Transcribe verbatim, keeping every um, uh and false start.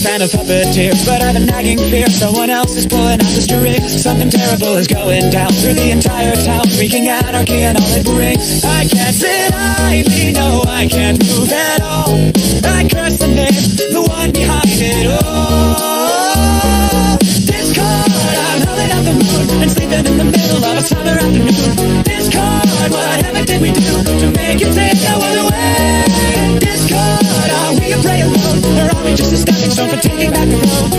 fan of puppeteers, but I've a nagging fear someone else is pulling out the strings. Something terrible is going down through the entire town, wreaking anarchy and all it brings. I can't sit idly, no, I can't move at all. I curse the name, the one behind it all. Discord, I'm howling at the moon and sleeping in the middle of a summer afternoon. Discord, what heaven did we do to make it take no other way? Discord, are we a prey alone, or are we just a stepping stone for taking back the road?